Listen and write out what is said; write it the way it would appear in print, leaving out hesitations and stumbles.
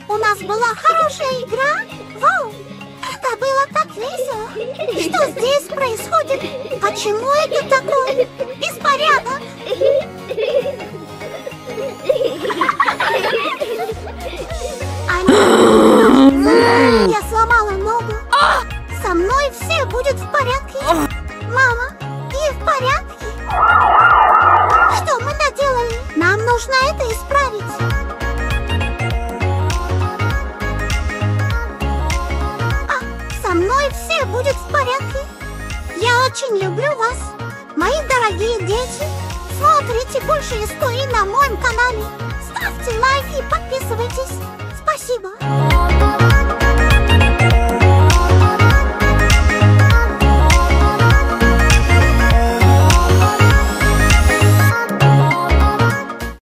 У нас была хорошая игра. Вау! Это было так весело. Что здесь происходит? Почему это такое? Беспорядок. Я сломала ногу. Со мной все будет в порядке. Мама, ты в порядке? Что мы наделали? Нам нужно это исправить. Со мной все будет в порядке. Я очень люблю вас, мои дорогие дети. Смотрите больше историй на моем канале. Ставьте лайки и подписывайтесь. Спасибо.